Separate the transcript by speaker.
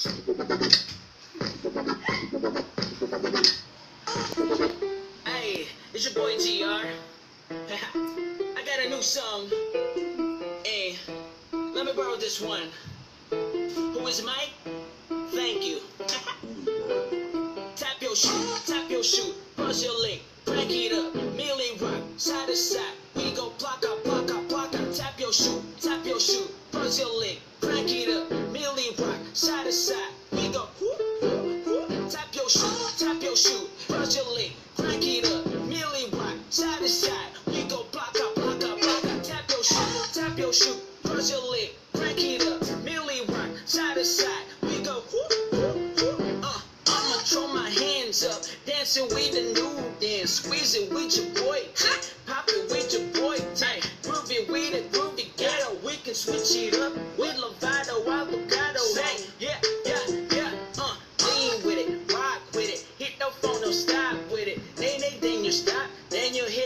Speaker 1: Hey, it's your boy GR. I got a new song. Hey, let me borrow this one. Who is Mike? Thank you. Tap your shoe, buzz your leg, crank it up, millie rock, side to side. We go plaka, plaka, plaka. Tap your shoe, buzz your leg, crank it up, millie rock, side to side. We go whoop, whoop, whoop. Tap your shoe, buzz your leg, crank it up, millie rock, side to side. We go plaka, plaka, plaka. Tap your shoe, buzz your leg, crank it up, millie rock, side to side. We go whoop, whoop, whoop. I'ma throw my hands up, dancing with the new dance, squeeze it with your boy, pop it with your boy, groove it with a groovy ghetto. We can switch it up with Lovato, avocado. Hey, yeah, lean with it, rock with it, hit the phone, no stop with it. Then you stop, then you hit.